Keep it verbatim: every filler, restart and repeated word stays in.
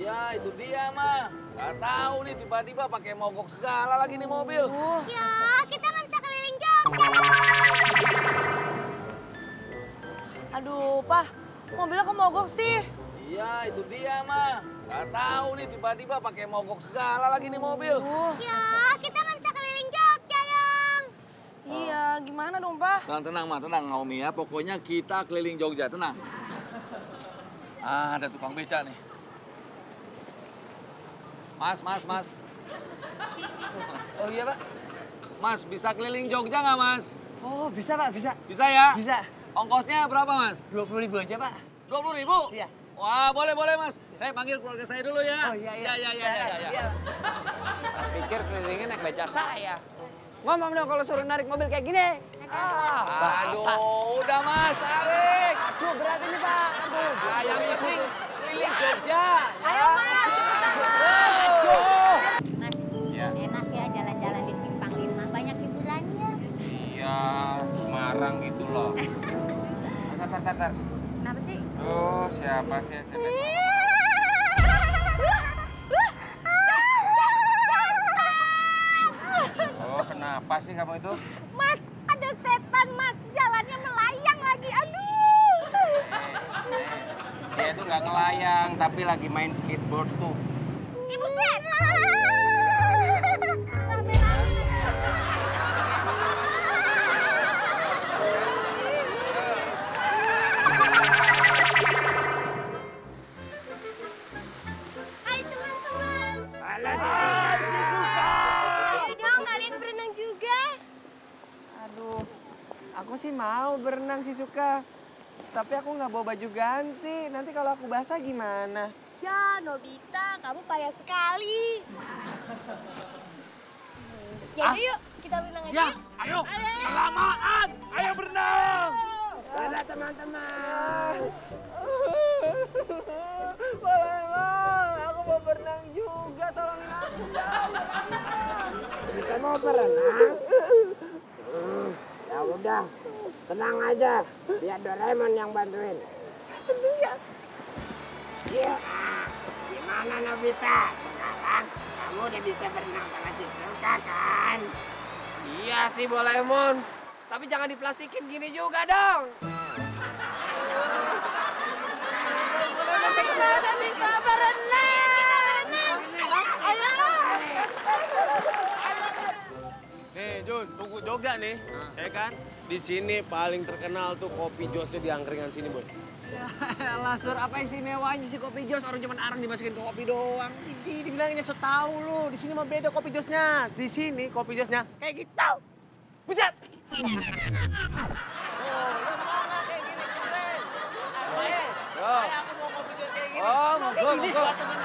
Ya itu dia mah. Gak tahu nih tiba-tiba pakai mogok segala lagi nih mobil. Oh. Ya kita nggak bisa keliling Jogja. Aduh, Pak. Mobilnya kok mogok sih? Iya itu dia mah. Gak tahu nih tiba-tiba pakai mogok segala lagi nih mobil. Oh. Ya kita nggak bisa keliling Jogja dong. Iya, gimana dong, Pak? Tenang, tenang, mah, tenang, Naomi ya. Pokoknya kita keliling Jogja, tenang. Ah, ada tukang beca nih. Mas, mas, mas. Oh iya, Pak? Mas, bisa keliling Jogja nggak, Mas? Oh, bisa, Pak, bisa. Bisa ya? Bisa. Ongkosnya berapa, Mas? dua puluh ribu aja, Pak. dua puluh ribu? Iya. Wah, boleh, boleh, Mas. Saya panggil keluarga saya dulu ya. Oh iya, iya. Ya, ya, ya, ya, ya, ya. Pikir kelilingnya naik beca saya. Ngomong dong kalau suruh narik mobil kayak gini. Ah, Aduh, Pak. udah, Mas, tarik. Aduh, berat ini, Pak. Aduh, Ah, yang penting keliling Jogja. Ayo, Mas, cepetan, Mas. Aduh. Mas, Ya. enak ya jalan-jalan di Simpang Lima. Banyak hiburannya. Iya, Semarang gitu loh. Tar, tar, tar, tar. Kenapa sih? Tuh, siapa sih S M S? Oh, kenapa sih kamu itu? Mas, ada setan, Mas. Jalannya melayang lagi. Aduh. Dia tuh nggak ngelayang, tapi lagi main skateboard tuh. Ibu set. Hai teman-teman. Alah, Ayo dong, kalian berenang juga. Aduh, aku sih mau berenang sih suka. Tapi aku nggak bawa baju ganti. Nanti kalau aku basah gimana? Ya, Nobita, kamu payah sekali. Jadi yuk, kita berenang aja Ya, yuk. ayo, kelamaan. Ayo berenang. Dadah teman-teman. Boleh, aku mau berenang juga. Tolongin aku dong. Kita mau berenang. Ya udah, tenang aja. Biar Doraemon yang bantuin. Iya. Gimana Nobita? Sekarang kamu udah bisa berenang sama si Silka kan? Iya sih, Doraemon. Tapi jangan diplastikin gini juga dong. Kita bisa berenang. Ayo. Nih Jun, tunggu Jogja nih, ya kan? Di sini paling terkenal tuh kopi josnya di angkringan sini, Bun. Ya elah, Sur, apa istimewanya sih kopi jos? Orang cuma arang dimasukin ke kopi doang. Ini dibilangnya so tau lu, di sini mah beda kopi josnya. Di sini kopi josnya kayak gitu. Buset! Oh, lu mau nggak kayak gini keren? Arwah, Yo. aku mau kopi jos kayak gini. Oh, Mau monggo, kayak gini. monggo.